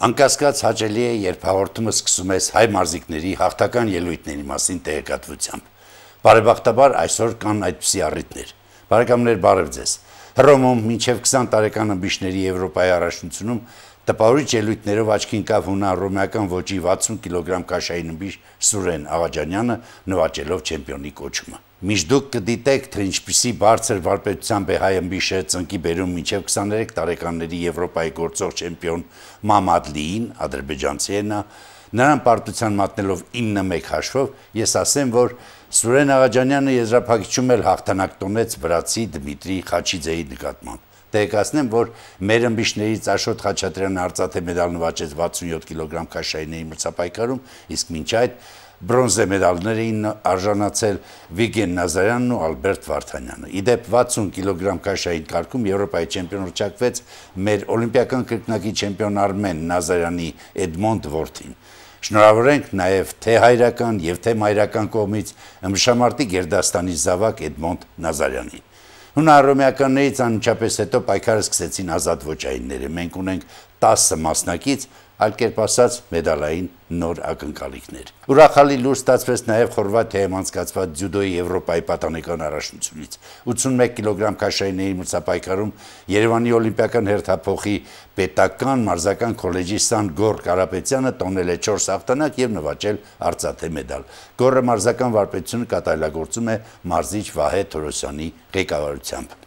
Անկասկած հաճելի է, երբ հաղորդումը սկսում ես հայ մարզիկների հաղթական ելույթների մասին տեղեկատվությամբ։ Բարեբախտաբար այսօր կան այդպիսի առիթներ։ Բարեկամներ, բարև ձեզ։ Հռոմում մինչև 20 տարեկան ըմբիշների Եվրոպայի առաջնությունում տպավորիչ ելույթներով աչքի ընկավ հունահռոմեական ոճի 60 կիլոգրամ քաշային ըմբիշ Սուրեն Աղաջանյանը, նվաճելով չեմպիոնի կոչումը։ Միշտ դուք կդիտեք, թե ինչպիսի բարձր վարպետությամբ է հայ ըմբիշը ծնկի բերում մինչև 23 տարեկանների Եվրոպայի գործող չեմպիոն Մամադլիին, ադրբեջանցի է նա, նրան պարտության մատնելով 9-1 հաշվով, ես ասեմ, որ Սուրեն Աղաջանյանը եզրափակիչում էլ հաղթանակ տոնեց վրացի Դմիտրի Խաչիձեի նկատմամբ։ Տեղեկացնեմ, որ մեր ըմբիշներից Աշոտ Խաչատրյանը արծաթե մեդալ նվաճեց 67 կիլոգրամ քաշայինների մրցապայքարում, իսկ մինչ այդ բրոնզե մեդալներ էին արժանացել Վիգեն Նազարյանն ու Ալբերտ Վարդանյանը։ Իդեպ 60 կիլոգրամ քաշային կարգում Եվրոպայի չեմպիոն հռչակվեց մեր օլիմպիական կրկնակի չեմպիոն Արմեն Նազարյանի Էդմոնդ որդին։ Շնորհավորենք նաև թե հայրական եւ թե մայրական կողմից ըմբշամարտի Գերդաստանի զավակ Էդմոնդ Նազարյանին։ Հունահռոմեականներից անմիջապես հետո պայքարը սկսեցին ազատ ոճայինները։ Մենք ունենք 10 մասնակից, այլ կերպ ասած մեդալային նոր ակնկալիքներ։ Ուրախալի լուր ստացվեց նաև Խորվաթիայում անցկացված ձյուդոյի Եվրոպայի պատանեկան առաջնությունից։ 81 կիլոգրամ քաշայինների մրցապայքարում Երևանի օլիմպիական հերթափոխի պետական մարզական քոլեջի Սան Գոր Կարապետյանը տոնել է 4 հաղթանակ եւ նվաճել արծաթե մեդալ։ Գորը մարզական վարպետությունը կատարելագործում է մարզիչ Վահե Թորոսյանի ղեկավարությամբ։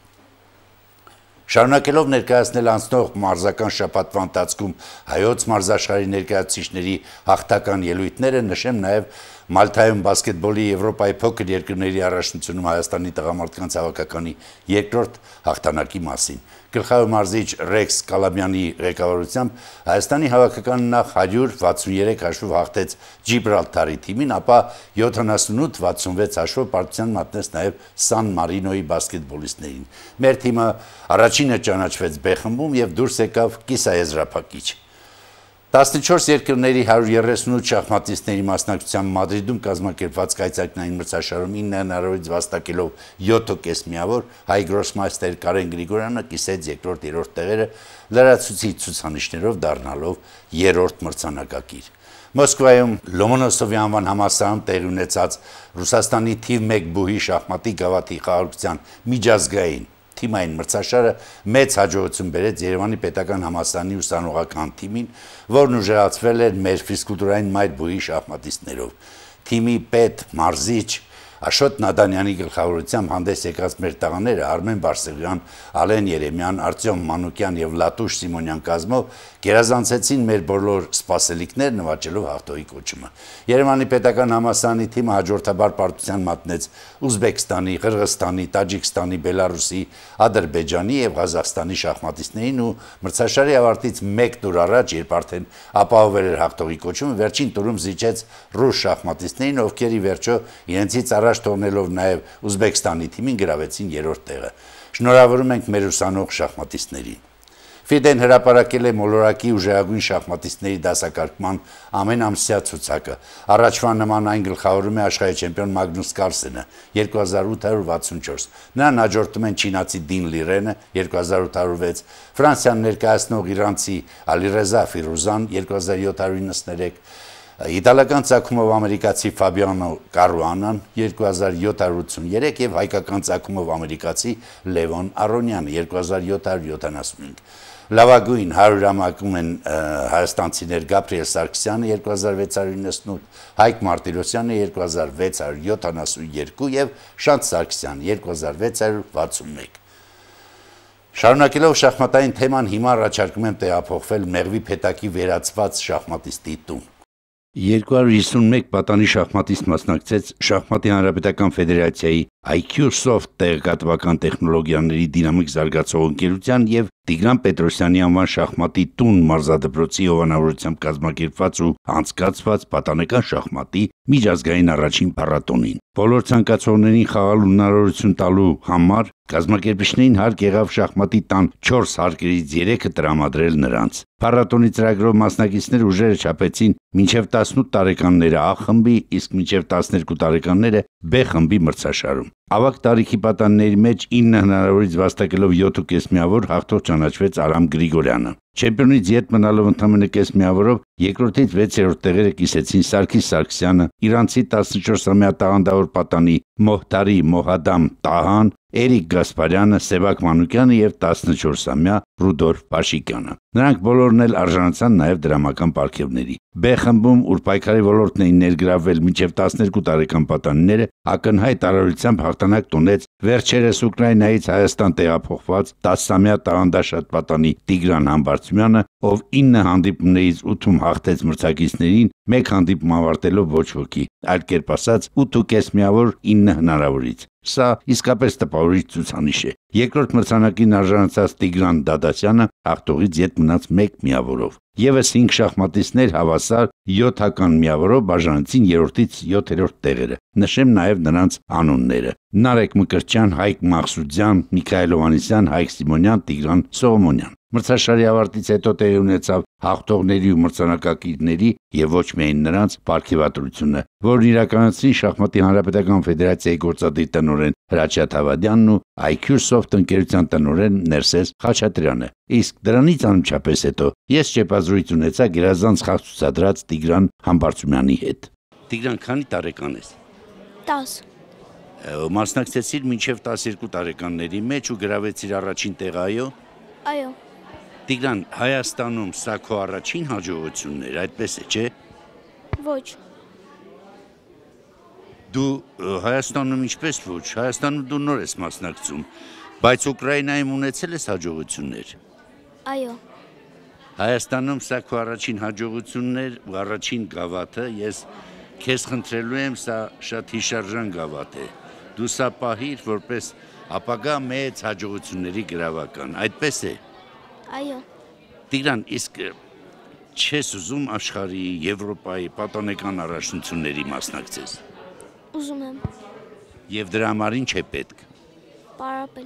Շարունակելով ներկայացնել անցնող մարզական շաբաթվա ընթացքում հայոց մարզաշխարհի ներկայացուցիչների հաղթական ելույթները, նշեմ նաև Մալթայում բասկետբոլի Եվրոպայի փոքր երկրների առաջնությունում Հայաստանի տղամարդկանց հավաքականի երկրորդ հաղթանակի մասին։ Գլխավոր մարզիչ Ռեքս Կալաբյանի ղեկավարությամբ Հայաստանի հավաքականը նախ 163 հաշվով հաղթեց Ջիբրալթարի թիմին, ապա 78-66 հաշվով պարտության մատնեց նաև Սան Մարինոյի բասկետբոլիստներին։ Մեր թիմը առաջինը ճանաչվեց B խմբում եւ դուրս եկավ կիսաեզրափակիչ։ 14 երկրների 138 շախմատիստների մասնակցությամբ Մադրիդում կազմակերպված կայծակնային մրցաշարում 9 հնարավորից վաստակելով 7.5 միավոր հայ գրոսմայստեր Կարեն Գրիգորյանը կիսեց երկրորդ-երրորդ տեղերը լրացուցիչ ցուցանիշներով դառնալով երրորդ մրցանակակիր։ Մոսկվայում Լոմոնոսովի անվան համալսարանում տեղի ունեցած Ռուսաստանի թիվ 1 բուհի շախմատի գավաթի խաղարկության միջազգային թիմային մրցաշարը մեծ հաջողություն բերեց Երևանի պետական համալսարանի ուսանողական թիմին, որն ուժեղացվել էր մեր ֆիզկուլտուրային մայր բուհի շախմատիստներով։ Թիմի պետ մարզիչ Աշոտ Նադանյանի գլխավորությամբ հանդես եկած մեր տղաները Արմեն Բարսեղյան, Ալեն Երեմյան, Արտյոմ Մանուկյան եւ Լատուշ Սիմոնյան կազմով գերազանցեցին մեր բոլոր սպասելիքներ նվաճելով հաղթողի կոչումը։ Երևանի պետական համալսարանի թիմը հաջորդաբար պարտության մատնեց Ուզբեկստանի, Ղրղստանի, Տաջիկստանի, Բելարուսի, Ադրբեջանի եւ Ղազախստանի շախմատիստներին ու մրցաշարի ավարտից 1 տուր առաջ, երբ արդեն ապահովել էր հաղթողի կոչումը, վերջին տուրում զիջեց ռուս շախմատիստներին, ովքեր ի վերջո իրենցից առաջ թողնելով նաև Ուզբեկստանի թիմին գրավեցին երրորդ տեղը։ Շնորհավորում ենք մեր ուսանող շախմատիստներին։ Ֆիդեն հրապարակել է մոլորակի ուժեղագույն շախմատիստների դասակարգման ամենամսյա ցուցակը։ Առաջվա նման այն գլխավորում է աշխարհի չեմպիոն Մագնուս Կարլսենը 2864։ Նրան հաջորդում են չինացի Դին Լիրենը 2806, Ֆրանսիան ներկայացնող իրանցի Ալիրեզա Ֆիրուզան 2793, Իտալական ծագումով ամերիկացի Ֆաբիանո Կարուանան 2783 եւ հայկական ծագումով ամերիկացի Լևոն Արոնյանը 2775։ Լավագույն 100-ամակում են հայաստանցիներ Գաբրիել Սարգսյանը 2698, Հայկ Մարտիրոսյանը 2672 եւ Շանթ Սարգսյանը 2661։ Շարունակելով շախմատային թեման, հիմա առաջարկում եմ տեղափոխվել Մեղվի Փետակի վերացված շախմատիստի տուն։ 251 պատանի շախմատիստ մասնակցեց Շախմատի Հանրապետական Ֆեդերացիայի IQ-Soft տեղեկատվական տեխնոլոգիաների դինամիկ զարգացող ընկերության եւ Տիգրան Պետրոսյանի անվան շախմատի տուն մարզադպրոցի հովանավորությամբ կազմակերպված ու անցկացված պատանեկան շախմատի միջազգային առաջին փառատոնին։ Բոլոր ցանկացողներին խաղալ հնարավորություն տալու համար կազմակերպիչներին հարկ եղավ շախմատի տան 4 հարկերից 3-ը տրամադրել նրանց։ Փառատոնի ծրագրով մասնակիցներ ուժերը չափեցին մինչև 18 տարեկանները A խմբի, իսկ մինչև 12 տարեկանները B խմբի մրցաշարում։ Ավագ տարիքի պատանների մեջ 9 հնարավորից վաստակելով 7.5 միավոր հաղթող ճանաչվեց Արամ Գրիգորյանը։ Չեմպիոնից ետ մնալով ընդամենը կես միավորով երկրորդից 6-րդ տեղերը կիսեցին Սարգիս Սարգսյանը, իրանցի 14-ամյա տաղանդավոր պատանի Մոհտարի Մոհադամ Տահան, Էրիկ Գասպարյանը, Սևակ Մանուկյանը եւ 14-ամյա Ռուդոլֆ Փաշիկյանը։ Նրանք բոլորն էլ արժանացան նաև դրամական պարգևների։ B խմբում, ուր պայքարի ոլորտն էին ներգրավել մինչև 12 տարեկան պատանիները, ակնհայտ արարությամբ հաղթանակ տոնեց վերջերս Ուկրաինայից Հայաստան տեղափոխված 10-ամյա տաղանդաշատ պատանի Տիգրան Համբարձումյանը, ով 9 հանդիպումներից 8-ում հաղթեց մրցակիցներին, 1 հանդիպում ավարտելով ոչ ոքի, այլ կերպ ասած 8.5 միավոր 9 հնարավորից։ Սա իսկապես տպավորիչ ցուցանիշ է։ Երկրորդ մրցանակին արժանացած Տիգրան Դադասյանը հաղթողից ետ մնաց 1 միավորով։ Եվս 5 շախմատիստներ հավասար 7 միավորով բաժանեցին 3-ից 7-րդ տեղերը։ Նշեմ նաև նրանց անունները. Նարեկ Մկրտչյան, Հայկ Մաղսուդյան, Միքայել Հովհաննիսյան, Հայկ Սիմոնյան, Տիգրան Սողոմոնյան։ Մրցաշարի ավարտից հետո տեղի ունեցավ հաղթողների ու մրցանակակիրների եւ ոչ միայն նրանց պարգևատրությունը, որն իրականացրին Շախմատի Հանրապետական Ֆեդերացիայի գործադիր տնօրեն Հրաչյա Թավադյանն ու IQ Soft ընկերության տնօրեն Ներսես Խաչատրյանը։ Իսկ դրանից անմիջապես հետո ես չեպազրույց ունեցա գերազանց խաղ ցուցադրած Տիգրան Համբարձումյանի հետ։ Տիգրան, քանի տարեկան ես։ 10։ Մասնակցեցիր մինչև 12 տարեկանների մեջ ու գրավեցիր առաջին տեղը, այո։ Այո։ Տիգրան, Հայաստանում սա քո առաջին հաջողությունն էր, այդպես է, չէ։ Ոչ։ Դու Հայաստանում ինչպես ոչ, Հայաստանում դու նոր ես մասնակցում, բայց Ուկրաինայում ունեցել ես հաջողություններ։ Այո։ Հայաստանում սա քո առաջին հաջողությունն էր ու առաջին գավաթը, ես քեզ խնդրելու եմ, սա շատ հիշարժան գավաթ է։ Դու սա պահիր որպես ապագա մեծ հաջողությունների գրավական, այդպես է։ Այո։ Տիգրան, իսկ չես ուզում աշխարհի, Եվրոպայի պատանեկան առաջնությունների մասնակցես։ Ուզում եմ։ Եվ դրա համար ինչ է պետք։ Պարապել։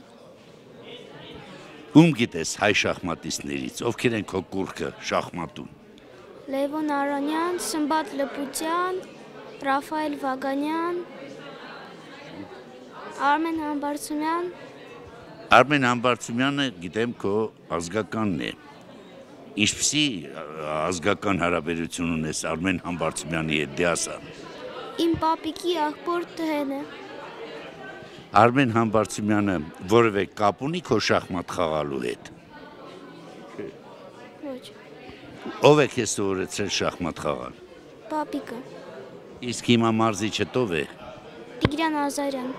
Ում գիտես հայ շախմատիստներից, ովքեր են քո կուռքը շախմատում։ Լևոն Արանյան, Սմբատ Լպուտյան, Ռաֆայել Վագանյան, Արմեն Համբարձումյան։ Արմեն Համբարձումյանը գիտեմ քո ազգականն է։ Ինչպիսի ազգական հարաբերություն ունես Արմեն Համբարձումյանի հետ, դե ասա։ Իմ պապիկի աղբոր տհեն է։ Արմեն Համբարձումյանը որևէ կապ ունի քո շախմատ խաղալու հետ։ Ոչ։ Ով է քեզ սովորեցրել շախմատ խաղալ։ Պապիկը։ Իսկ հիմա մարզիչը ով է։ Տիգրան Ազարյան։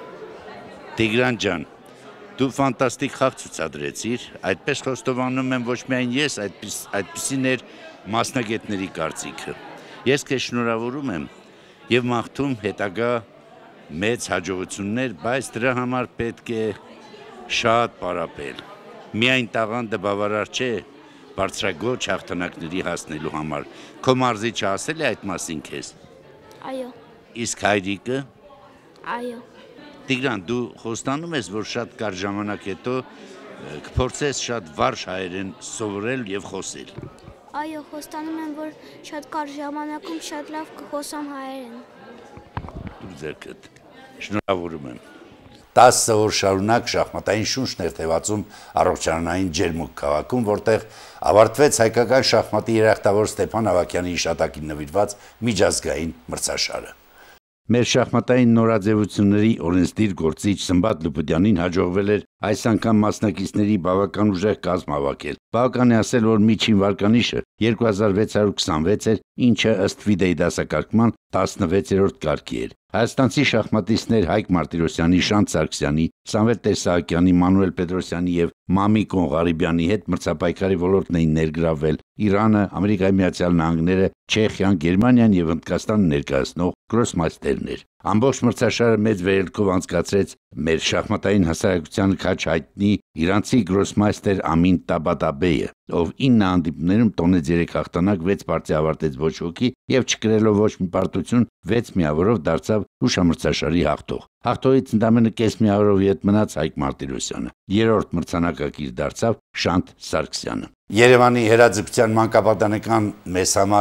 Տիգրան ջան, դու ֆանտաստիկ խաղ ցուցադրեցիր, այդպես խոստովանում եմ ոչ միայն ես, այդպիսին էր մասնագետների կարծիքը։ Ես քեզ շնորհավորում եմ եւ մաղթում հետագա մեծ հաջողություններ, բայց դրա համար պետք է շատ պարապել։ Միայն տաղանդը բավարար չէ բարձրագույն հաղթանակների հասնելու համար։ Քո մարզիչը ասել է այդ մասին քեզ։ Այո։ Իսկ հայրիկը։ Այո։ Տիգրան, դու խոստանում ես, որ շատ կարճ ժամանակ հետո կփորձես շատ վարժ հայերեն սովորել եւ խոսել։ Այո, խոստանում եմ, որ շատ կարճ ժամանակում շատ լավ կխոսամ հայերեն։ Դու ձերքդ շնորհավորում եմ։ 10 օր շարունակ շախմատային շունչն էր թևածում առողջարանային ջերմուկ քաղաքում, որտեղ ավարտվեց հայկական շախմատի երախտավոր Ստեփան Ավագյանի հիշատակին նվիրված միջազգային մրցաշարը։ Մեր շախմատային նորաձևությունների օրենսդիր գործիչ Սմբատ Լպուտյանին հաջողվել էր այս անգամ մասնակիցների բավական ուժեղ կազմ հավաքել։ Բավական է ասել, որ միջին վարկանիշը 2626 էր, ինչը ըստ ֆիդեի դասակարգման 16-րդ կարգի էր։ Հայաստանցի շախմատիստներ Հայկ Մարտիրոսյանի, Շանթ Սարգսյանի, Սամվել Տեսահակյանի, Մանուել Պետրոսյանի եւ Մամիկոն Ղարիբյանի հետ մրցապայքարի ոլորտն էին ներգրավել Իրանը, Ամերիկայի Միացյալ Նահանգները, Չեխիան, Գերմանիան եւ Հնդկաստանը ներկայացնող գրոսմայստերներ։ Ամբողջ մրցաշարը մեծ վերելքով անցկացրեց մեր շախմատային հասարակության քաչ հայտնի իրանցի գրոսմայստեր Ամին Տաբատաբեյը, ով 9 հանդիպումներում տոնեց 3 հաղթանակ, 6 պարտիա ավարտեց ոչ ոքի եւ չկրելով ոչ մի պարտություն 6 միավորով դարձավ հուշամրցաշարի հաղթող։ Հաղթողից ընդամենը կես միավորով ետ մնաց Հայկ Մարտիրոսյանը։ Երրորդ մրցանակակիր դարձավ Շանթ Սարգսյանը։ Երևանի հերաձգության մանկապատանեկան մեզ համար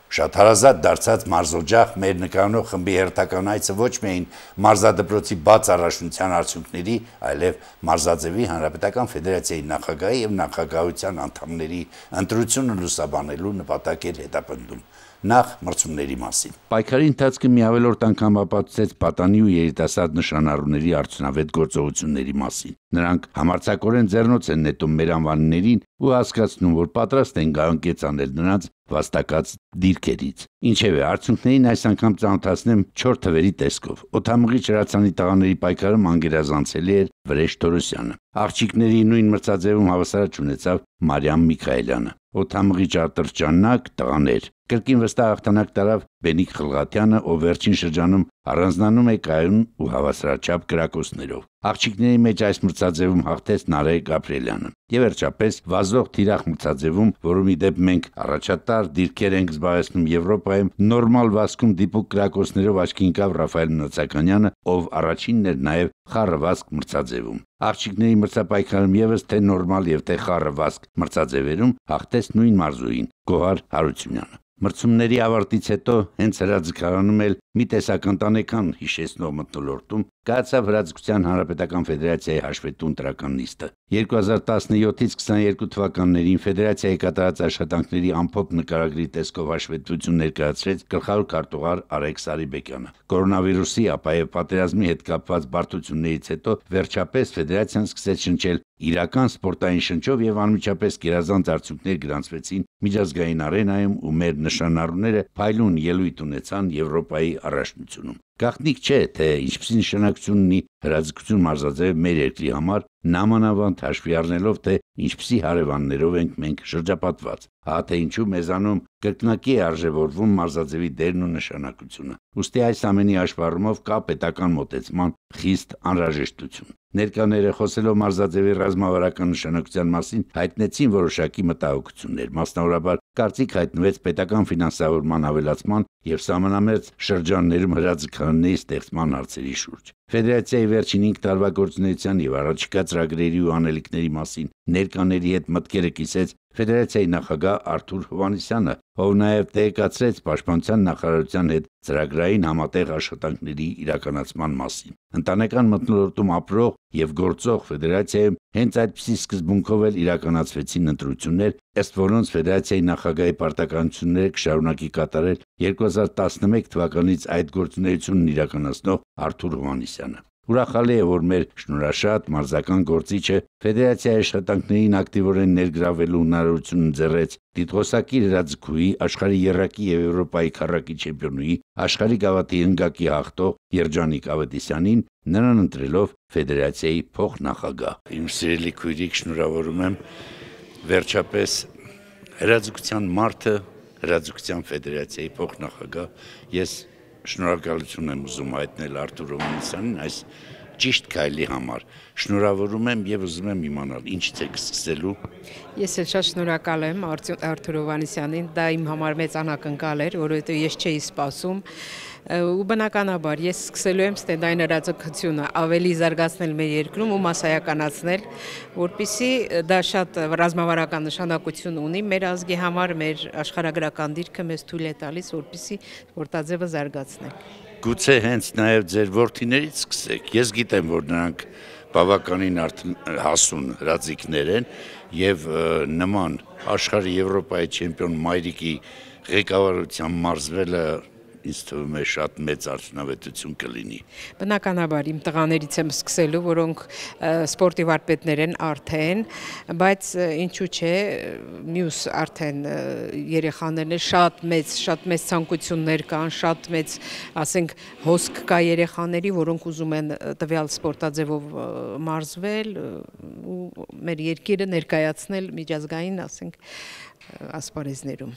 Շատ հարազատ դարձած մարզօջախ մեր նկարնող խմբի հերթական այցը ոչ միայն մարզադպրոցի բաց առաջնության արդյունքների, այլև Մարզաձևի Հանրապետական Ֆեդերացիայի նախագահի եւ նախագահության անդամների ընտրությունը լուսաբանելու նպատակ էր հետապնդում։ Նախ մրցումների մասին։ Պայքարի ընթացքը մի ավելորդ անգամ ապացուցեց պատանի ու երիտասարդ նշանառուների արդյունավետ գործողությունների մասին։ Նրանք համարձակորեն ձեռնոց են նետում մեր անվաններին ու հասկացնում, որ պատրաստ են գանկեց անել նրանց վաստակած դիրքերից։ Ինչևէ, արդյունքներին այս անգամ ծանոթացնեմ 4 թվերի տեսքով։ Օդամղի հրացանի տղաների պայքարը անգերազանցելի էր Վրեժ Թորոսյանը։ Աղջիկների նույն մրցաձևում հավասարաճ ունեցավ Մարիամ Միքայելյանը։ Օդամղի ճարտարճանակ տղաներ։ Կրկին վստահ հաղթանակ տարավ Բենիկ Խլղատյանը, ով վերջին շրջանում առանձնանում է կայուն ու հավասարաչափ կրակոցներով։ Աղջիկների մեջ այս մրցաձևում հաղթեց Նարե Գաբրիելյանը։ Եվ վերջապես վազող թիրախ մրցաձևում, որում ի դեպ մենք առաջատար դիրքեր ենք զբաղեցնում Եվրոպայում, նորմալ վազքում դիպուկ կրակոցներով աչքի ընկավ Ռաֆայել Մնացականյանը, ով առաջինն էր նաև խառը վազք մրցաձևում։ Աղջիկների մրցապայքարում եւս թե նորմալ եւ թե խառը վազք մրցաձևերում հաղթեց նույն մարզուհին Գոհար Հարությունյանը։ Մրցումների ավարտից հետո հենց հրաձգարանում էլ մի տեսակ ընտանեկան հիշեցնող մթնոլորտում կայացավ Հրաձգության Հանրապետական Ֆեդերացիայի հաշվետու ընտրական նիստը։ 2017-ից 22 թվականներին ֆեդերացիայի կատարած աշխատանքների ամփոփ նկարագրի տեսքով հաշվետվություն ներկայացրեց գլխավոր քարտուղար Արեգ Սարիբեկյանը։ Կորոնավիրուսի, ապա եւ պատերազմի հետ կապված բարդություններից հետո վերջապես ֆեդերացիան սկսեց շնչել իրական սպորտային շնչով եւ անմիջապես գերազանց արդյունքներ գրանցվեցին միջազգային արենայում ու մեր նշանառուները փայլուն ելույթ ունեցան Եվրոպայի առաջնությունում։ Գաղտնիք չէ, թե ինչպիսի նշանակություն ունի Հրաձգություն մարզաձև մեր երկրի համար, նամանավանդ հաշվի առնելով, թե ինչպիսի հարևաններով ենք մենք շրջապատված։ Հա թե ինչու մեզանում կրկնակի է արժևորվում մարզաձևի դերն ու նշանակությունը։ Ուստի այս ամենի հաշվառումով կա պետական մոտեցման խիստ անհրաժեշտություն։ Ներկաները խոսելով մարզաձևի ռազմավարական նշանակության մասին հայտնեցին որոշակի մտահոգություններ, մասնավորաբար կարծիք հայտնվեց պետական ֆինանսավորման ավելացման եւ սահմանամերձ շրջաններում հրաձգարանների ստեղծման հարցերի շուրջ։ Ֆեդերացիայի վերջին 5 տարվա գործունեության եւ առաջիկա ծրագրերի ու անելիքների մասին ներկաների հետ մտքերը կիսեց Ֆեդերացիայի նախագահ Արթուր Հովհաննիսյանը, ով նաև տեղեկացրեց Պաշտպանության նախարարության հետ ծրագրային համատեղ աշխատանքների իրականացման մասին։ Ընտանեկան մթնոլորտում ապրող եւ գործող ֆեդերացիայում հենց այդպիսի սկզբունքով էլ իրականացվեցին ընտրություններ, ըստ որոնց ֆեդերացիայի նախագահի պարտականությունները կշարունակի կատարել 2011 թվականից այդ գործունեությունն իրականացնող Արթուր Հովհաննիսյանը։ Ուրախալի է, որ մեր շնորհաշատ մարզական գործիչը ֆեդերացիայի աշխատանքներին ակտիվորեն ներգրավելու հնարավորություն ընձեռեց տիտղոսակիր հրաձգուհի, աշխարհի եռակի եւ Եվրոպայի քառակի չեմպիոնուհի, աշխարհի գավաթի հնգակի հաղթող Երջանիկ Ավետիսյանին, նրան ընտրելով ֆեդերացիայի փոխնախագահ։ Իմ սիրելի քույրիկ, շնորհավորում եմ վերջապես հրաձգության մարդը, հրաձգության ֆեդերացիայի փոխնախագահ։ Ես շնորհակալություն եմ ուզում հայտնել Արթուր Հովհաննիսյանին այս ճիշտ քայլի համար։ Շնորհավորում եմ եւ ուզում եմ իմանալ ինչից եք սկսելու։ Ես էլ շատ շնորհակալ եմ Արթուր Հովհաննիսյանին, դա իմ համար մեծ անակնկալ էր, որովհետեւ ես չէի սպասում ու բնականաբար ես սկսելու եմ ստենդային հրաձգությունը ավելի զարգացնել մեր երկրում ու մասսայականացնել, որպեսզի դա շատ ռազմավարական նշանակություն ունի մեր ազգի համար, մեր աշխարհագրական դիրքը մեզ թույլ է տալիս, որպեսզի սպորտաձևը զարգացնել։ Գուցե հենց նաև ձեր որդիներից սկսեք։ Ես գիտեմ, որ նրանք բավականին հասուն հրաձիգներ են եւ նման աշխարհի Եվրոպայի չեմպիոն մայրիկի ղեկավարությամբ մարզվելը ինձ թվում է շատ մեծ արդյունավետություն կլինի։ Բնականաբար իմ տղաներից եմ սկսելու, որոնք սպորտի վարպետներ են արդեն, բայց ինչու՞ չէ, մյուս արդեն երեխաներն են, շատ մեծ ցանկություններ կան, շատ մեծ, ասենք, հոսք կա երեխաների, որոնք ուզում են տվյալ սպորտաձևով մարզվել ու մեր երկիրը ներկայացնել միջազգային, ասենք, ասպարեզներում։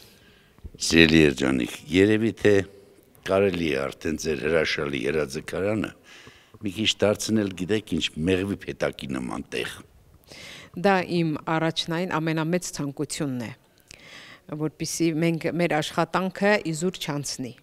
Սիրելի Երջանիկ, երևի թե կարելի է արդեն ձեր հրաշալի հրաձգարանը մի քիչ դարձնել, գիտեք ինչ, մեղվի փետակի նման տեղ։ Դա իմ առաջնային ամենամեծ ցանկությունն է, որպեսզի մեր աշխատանքը իզուր չանցնի։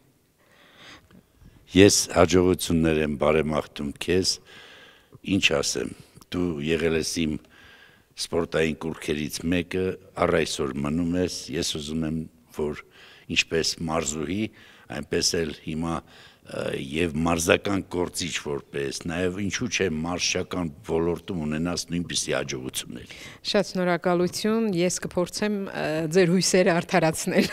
Ես հաջողություններ եմ բարեմաղթում քեզ, ինչ ասեմ, դու եղել ես իմ սպորտային կուռքերից մեկը, առ այսօր մնում ես, ես ուզում եմ, որ ինչպես մարզուհի, այնպես էլ հիմա եւ մարզական գործիչ որպես, նաեւ ինչու՞ չէ մարզչական ոլորտում ունենաս նույնպիսի հաջողություններ։ Շատ շնորհակալություն, ես կփորձեմ ձեր հույսերը արդարացնել։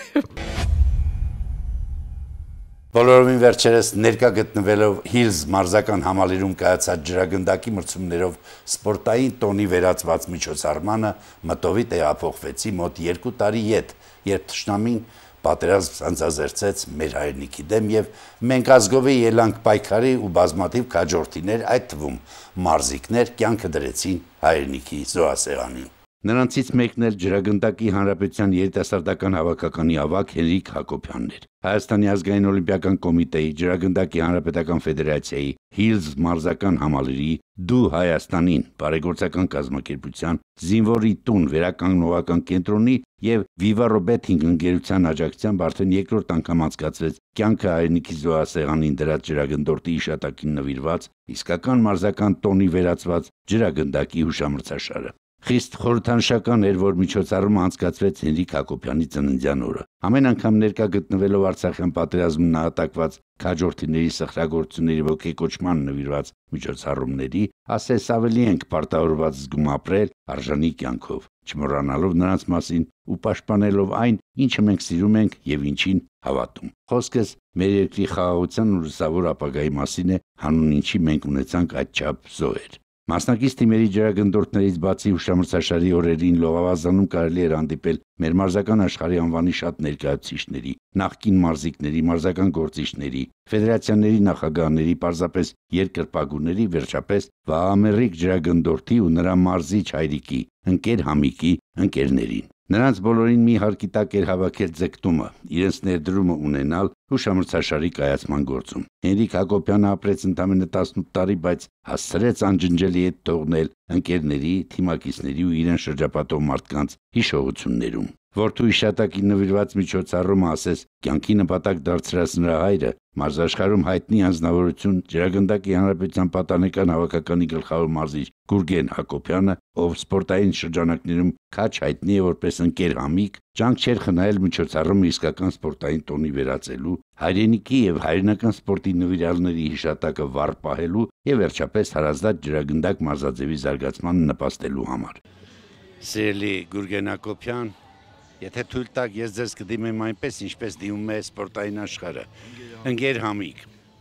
Բոլորովին վերջերս ներկա գտնվելով Hills մարզական համալիրում կայացած ջրագնդակի մրցումներով սպորտային տոնի վերածված միջոցառմանը մտովի տեղափոխվեցի մոտ 2 տարի ետ, երբ թշնամին պատերազմ սանձազերծեց մեր հայրենիքի դեմ եւ մենք ազգովի ելանք պայքարի ու բազմաթիվ քաջորդիներ, այդ թվում մարզիկներ կյանքը դրեցին հայրենիքի զոհասեղանին։ Նրանցից մեկն էլ ջրագնդակի հանրապետության երիտասարդական հավաքականի ավագ Հենրիկ Հակոբյանն էր։ Հայաստանի ազգային օլիմպիական կոմիտեի, ջրագնդակի հանրապետական ֆեդերացիայի, Hills մարզական համալիրի «Դու Հայաստանին» բարեգործական կազմակերպության, Զինվորի տուն վերականգնողական կենտրոնի եւ Viva Robeting ընկերության աջակցությամբ արդեն երկրորդ անգամ անցկացվեց կյանքը հայրենիքի զոհասեղանին դրած ջրագնդորտի իշատակին նվիրված իսկական մարզական տոնի վերածված ջրագնդակի հուշամրցաշարը։ Խիստ խորհրդանշական էր, որ միջոցառումը անցկացվեց Հենրիկ Հակոբյանի ծննդյան օրը։ Ամեն անգամ ներկա գտնվելով Արցախյան պատերազմում նահատակված քաջորդիների սխրագործությունների ոգեկոչման նվիրված միջոցառումների, ասես ավելի ենք պարտավորված զգում ապրել արժանի կյանքով, չմոռանալով նրանց մասին ու պաշտպանելով այն, ինչը մենք սիրում ենք եւ ինչին հավատում։ Խոսքս մեր երկրի խաղաղության ու լուսավոր ապագայի մասին է, հանուն ինչի մենք ունեցանք այդչափ զոհեր։ Մասնակից թիմերի ջրագնդորտներից բացի հուշամրցաշարի օրերին լողավազանում կարելի էր հանդիպել մեր մարզական աշխարհի անվանի շատ ներկայացուցիչների, նախկին մարզիկների, մարզական գործիչների, ֆեդերացիաների նախագահների, պարզապես երկրպագուների, վերջապես Վահամերիկ ջրագնդորտի ու նրա մարզիչ հայրիկի, ընկեր Համիկի ընկերներին։ Նրանց բոլորին մի հարկի տակ էր հավաքել ձգտումը, իրենց ներդրումը ունենալ հուշամրցաշարի կայացման գործում։ Հենրիկ Հակոբյանը ապրեց ընդամենը 18 տարի, բայց հասցրեց անջնջելի հետ թողնել ընկերների, թիմակիցների ու իրեն շրջապատող մարդկանց հիշողություններում։ Որդու իշատակի նվիրված միջոցառումը, ասես կյանքի նպատակ դարձրած նրա հայրը, մարզաշխարհում հայտնի անձնավորություն, ջրագնդակի հանրապետության պատանեկան հավաքականի գլխավոր մարզիչ Գուրգեն Հակոբյանը, ով սպորտային շրջանակներում քաչ հայտնի է որպես ընկեր Համիկ, ջանք չէր խնայել միջոցառումը իսկական սպորտային տոնի վերածելու, հայրենիքի եւ հայրենական սպորտի նվիրյալների հիշատակը վառ պահելու եւ վերջապես հարազատ ջրագնդակ մարզաձևի զարգացմանը նպաստելու համար։ Սիրելի Գուրգեն Հակոբյան, եթե թույլ տաք, ես ձեզ կդիմեմ այնպես, ինչպես դիմում է սպորտային աշխարհը։ Ընկեր Համիկ,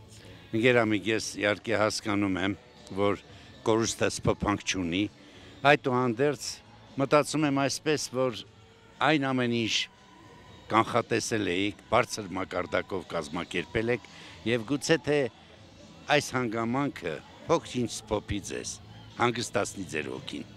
ես իհարկե հասկանում եմ, որ կորուստը սփոփանք չունի, այդուհանդերձ մտածում եմ այսպես, որ այն ամեն ինչ կանխատեսել եք, բարձր մակարդակով կազմակերպել եք եւ գուցե թե այս հանգամանքը փոքր-ինչ սփոփի ձեզ, հանգստացնի ձեր հոգին։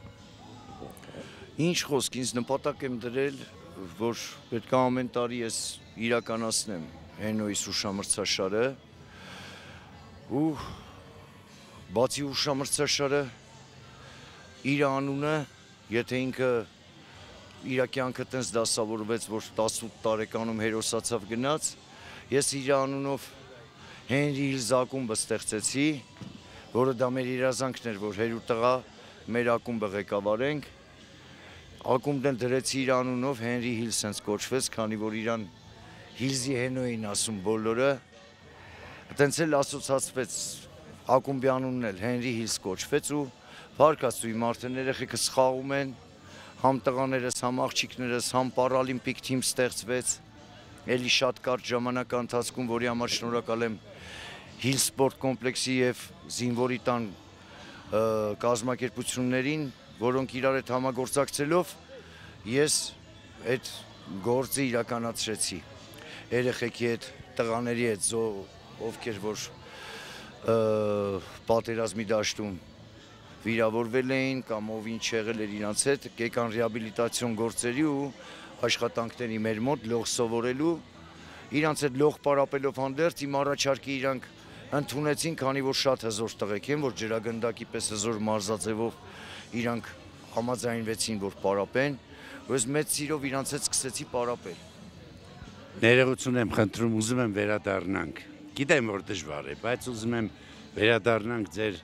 Ինչ խոսք, ինձ նպատակ եմ դրել, որ պետք է ամեն տարի ես իրականացնեմ Հենոյիս հուշամրցաշարը ու բացի հուշամրցաշարը իր անունը, եթե ինքը իր կյանքը տենց դասավորվեց, որ 18 տարեկանում հերոսացավ գնաց, ես իր անունով Հենրի Hills ակումբը ստեղծեցի, որը դա մեր երազանքն էր, որ հերու տղա մեր ակումբը ղեկավարենք։ Ակումբն դրեցի իր անունով Հենրի Hills հենց կոչվեց, քանի որ իրան Hills-ի Հենոյին ասում բոլորը, այդտենց էլ ասոցացվեց ակումբի անունն էլ Հենրի Hills կոչվեց ու վարկածուի մարդն երեխեքս խաղում են, համ տղաներս, համ աղջիկներս, համ պարալիմպիկ թիմ ստեղծվեց, էլի շատ կարճ ժամանակա ընթացքում, որի համար շնորհակալ եմ Hills սպորտ կոմպլեքսի եւ Զինվորի տան կազմակերպություններին, որոնք իրար հետ համագործակցելով ես այդ գործը իրականացրեցի երեխեքի հետ, տղաների հետ, ովքեր որ պատերազմի դաշտում վիրավորվել էին կամ ով ինչ եղել էր իրանց հետ, եկան ռեաբիլիտացիոն գործերի ու աշխատանքների մեր մոտ լող սովորելու, իրանց հետ լող պարապելով հանդերձ իմ առաջարկի իրանք ընդունեցին, քանի որ շատ հզոր տղեկ են, որ ջրագնդակի պես հզոր մարզաձևով իրանք համաձայնվեցին, որ պարապեն, ու ես մեծ սիրով իրանց հետ սկսեցի պարապել։ Ներողություն եմ խնդրում, ուզում եմ վերադառնանք։ Գիտեմ, որ դժվար է, բայց ուզում եմ վերադառնանք ձեր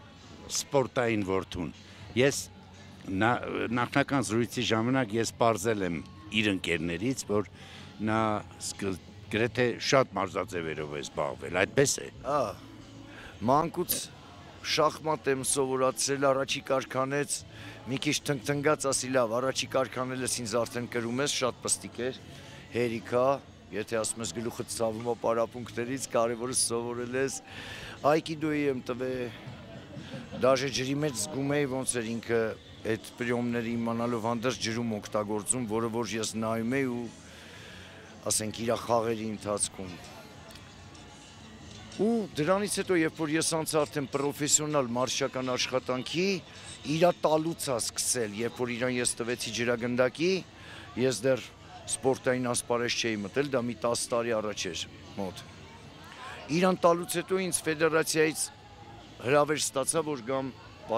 սպորտային որդուն։ Ես նախնական զրույցի ժամանակ ես պարզել եմ իր ընկերներից, որ նա գրեթե շատ մարզաձևերով է զբաղվել, այդպես է։ Մանկուց շախմատ եմ սովորացրել, առաջի կարգանեց, մի քիչ թնգթնգած ասի լավ, առաջի կարգանելս ինձ արդեն կրում ես, շատ պստիկ էր, հերիքա, եթե ասում ես գլուխը ցավում է պարապմունքներից, կարևորը սովորել ես, այկիդոյի եմ տվել, դաժե ջրի մեջ զգում էի ոնց էր ինքը այդ պրիոմները իմանալով հանդերձ ջրում օգտագործում, որը որ ես նայում էի ու ասենք իր խաղերի ընթացքում։ Ու դրանից հետո, երբ որ ես անցա արդեն պրոֆեսիոնալ մարշական աշխատանքի, իրա տալուց է սկսել, երբ որ իրան ես տվեցի ջրագնդակի, ես դեռ սպորտային ասպարեզ չէի մտել, դա մի 10 տարի առաջ էր մոտ։ Իրան տալուց հետո ինձ ֆեդերացիայից հրավեր ստացա, որ գամ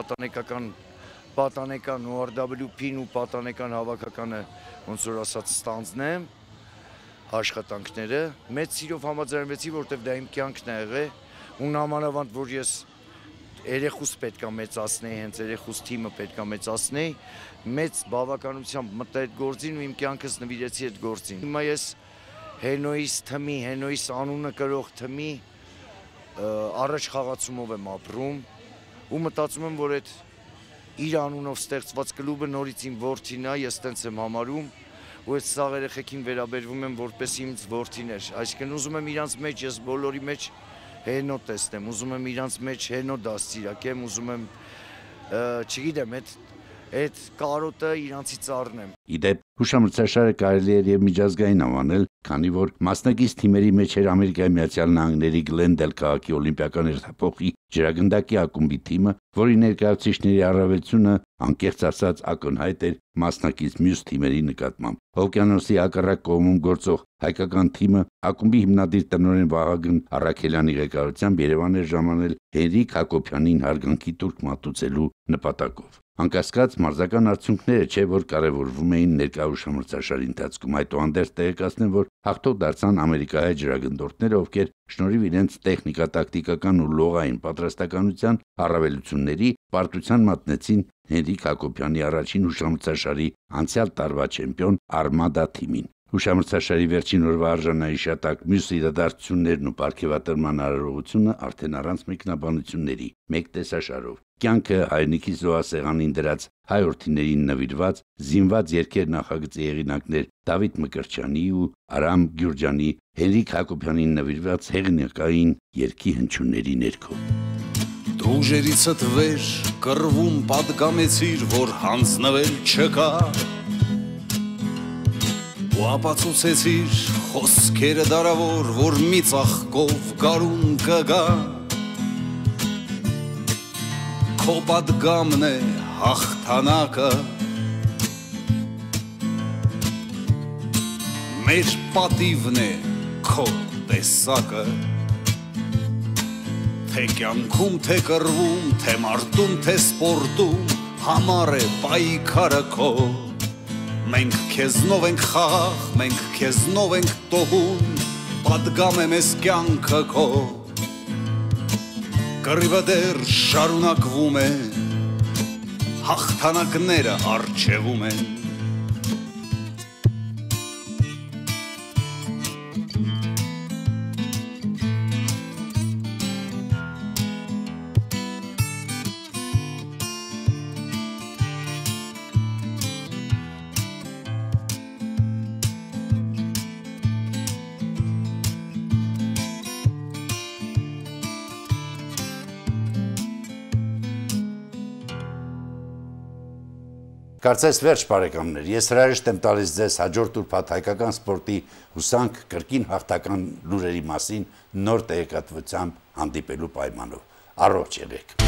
պատանեկան ORWP-ն ու պատանեկան հավաքականը, ոնց որ ասած, ստանձնեմ աշխատանքները, մեծ սիրով համաձայնվեցի, որտեվ դա իմ կյանքն է եղել, ու նամանավանդ, որ ես երեխուս պետք է մեծացնեի, հենց երեխուս թիմը պետք է մեծացնեի, մեծ բավականությամբ մտա այդ գործին ու իմ կյանքս նվիրեցի այդ գործին։ Հիմա ես Հենոյիս թմի, Հենոյիս անունը կրող թմի առաջ խաղացումով եմ ապրում ու մտածում եմ, որ այդ իր անունով ստեղծված կլուբը նորից իմ որդին է, ես տենց եմ համարում ու այդ սաղ երեխեքին վերաբերվում եմ որպես ինձ որդիներ, այսինքն ուզում եմ իրանց մեջ, ես բոլորի մեջ Հենո տեսնեմ, ուզում եմ իրանց մեջ Հենո դաստիարակեմ, ուզում եմ, չգիտեմ, այդ կարոտը իրանցից առնեմ։ Իդեպ հուշամրցաշարը կարելի էր եւ միջազգային անվանել, քանի որ մասնակից թիմերի մեջ էր Ամերիկայի Միացյալ Նահանգների Գլենդել քաղաքի օլիմպիական հերթափոխի ջրագնդակի ակումբի թիմը, որի ներկայացուցիչների առավելությունը անկեղծ ասած ակնհայտ էր մասնակից մյուս թիմերի նկատմամբ։ Օվկիանոսի հակառակ կողմում գործող հայկական թիմը ակումբի հիմնադիր տնօրեն Վահագն Առաքելյանի ղեկավարությամբ Երևան էր ժամանել Հենրիկ Հակոբյանին հարգանքի տուրք մատուցելու նպատակով։ Անկասկած մարզական արդյունքները չէ, որ կարևորվում էին ներկա հուշամրցաշարի ընթացքում, այդուհանդերձ տեղեկացնեմ, որ հաղթող դարձան ամերիկահայ ջրագնդորդները, ովքեր շնորհիվ իրենց տեխնիկա-տակտիկական ու լողային պատրաստականության առավելությունների պարտության մատնեցին Հենրիկ Հակոբյանի առաջին հուշամրցաշարի անցյալ տարվա չեմպիոն Արմադա թիմին։ Հուշամրցաշարի վերջին օրվա արժանահիշատակ մյուս իրադարձություններն ու պարգևատրման արարողությունը արդեն առանց մեկնաբանությունների, մեկ տեսաշարով։ Կյանքը հայրենիքի զոհասեղանին դրած հայ որդիներին նվիրված զինված երգեր նախագծի հեղինակներ Դավիթ Մկրտչյանի ու Արամ Գյուրջյանի Հենրիկ Հակոբյանին նվիրված հեղինակային երգի հնչյունների ներքո։ Ուժերիցդ վեր կռվում պատգամեցիր, որ հանձնվել չկա, ու ապացուցեցիր խոսքերը դարավոր, որ մի ծաղկով գարուն կգա, քո պատգամն է հաղթանակը, մեր պատիվն է քո տեսակը, թե կյանքում, թե կռվում, թե մարդում, թե սպորտում, համար է պայքարը քո։ Մենք քեզնով ենք խաղաղ, մենք քեզնով ենք տոհուն, պատգամ է մեզ կյանքը քո։ Կռիվը դեռ շարունակվում է, հաղթանակները առջևում են։ Կարծես վերջ բարեկամներ, ես հրաժեշտ եմ տալիս ձեզ հաջորդ ուրբաթ հայկական սպորտի հուսանք կրկին հաղթական լուրերի մասին նոր տեղեկատվությամբ հանդիպելու պայմանով։ Առողջ եղեք։